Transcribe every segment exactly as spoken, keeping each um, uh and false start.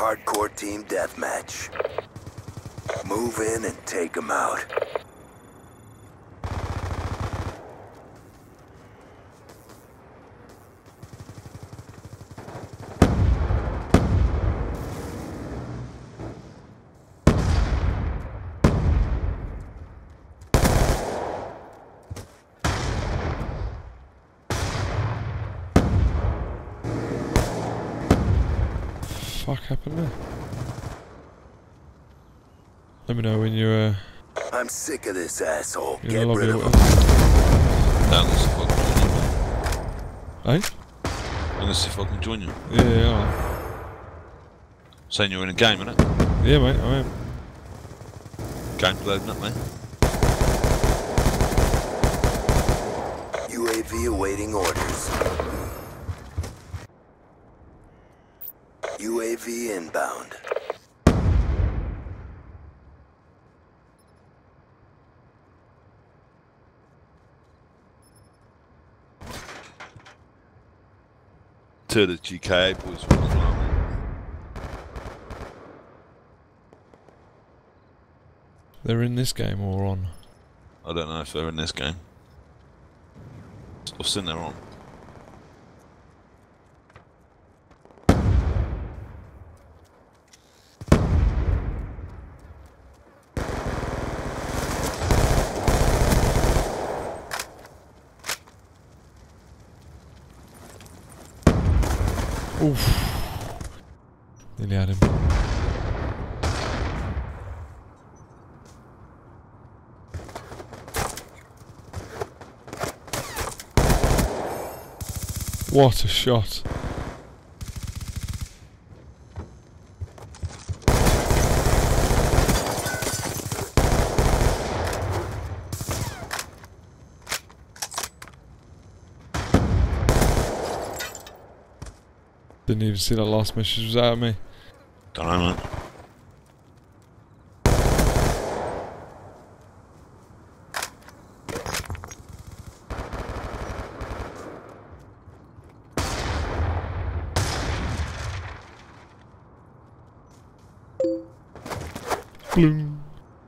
hardcore team deathmatch. Move in and take them out. Fuck happened there? Let me know when you're. Uh, I'm sick of this asshole. in Get the lobby rid or of him. whatever. Down this if I can join you. Eh? I'm gonna see if I can join you. Yeah, yeah, alright. Saying you're in a game, innit? Yeah, mate, I am. Game's loading up, mate. U A V awaiting orders. U A V inbound. Two of the G K A boys were as well, mate. They're in this game or on? I don't know if they're in this game. I've seen they're on. Oof. Nearly had him. What a shot. Didn't even see that last message was out of me. Don't know, mate. Bloom.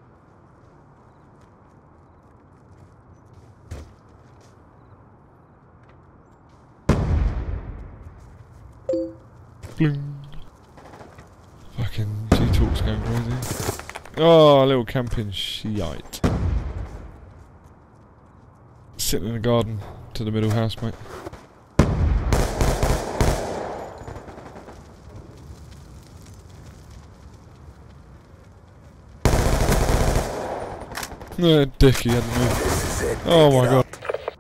Bloom. Fucking G-Talk's going crazy. Oh, a little camping shite. Sitting in the garden to the middle house, mate. No, dick, he hadn't moved. This is it. Oh Pick my it god. up.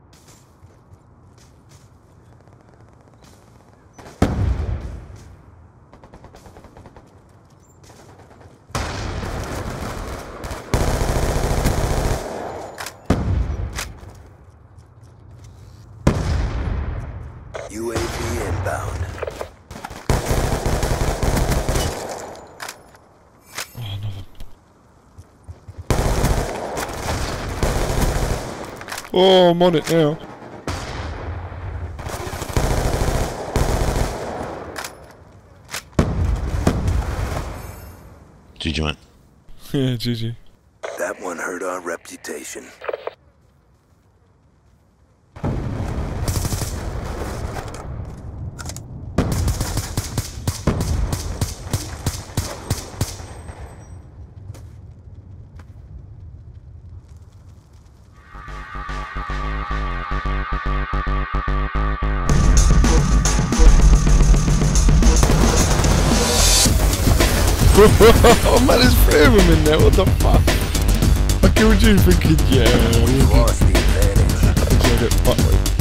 U A V inbound. Oh, another. Oh, I'm on it now. G G, mate. Yeah, G G. That one hurt our reputation. Oh man, there's three of them in there, what the fuck? I killed you thinking, yeah, We've lost the advantage. I get fucked with.